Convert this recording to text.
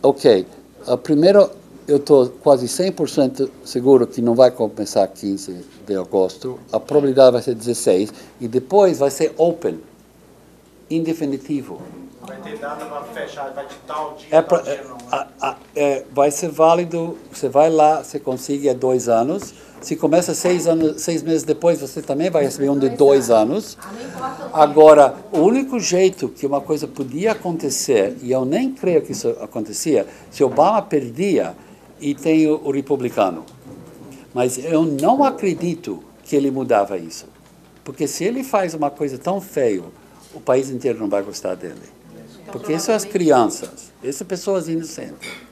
Ok. Primeiro, eu estou quase 100% seguro que não vai começar 15 de agosto. A probabilidade vai ser 16. E depois vai ser open, indefinitivo. Vai ter data para fechar, vai te tal dia, tal dia não. Vai ser válido, você vai lá, você consegue 2 anos. Se começa 6 meses depois, você também vai receber um de 2 anos. Agora, o único jeito que uma coisa podia acontecer, e eu nem creio que isso acontecia, se Obama perdia e tem o republicano. Mas eu não acredito que ele mudava isso. Porque se ele faz uma coisa tão feia, o país inteiro não vai gostar dele. Porque isso são as crianças, essas pessoas inocentes.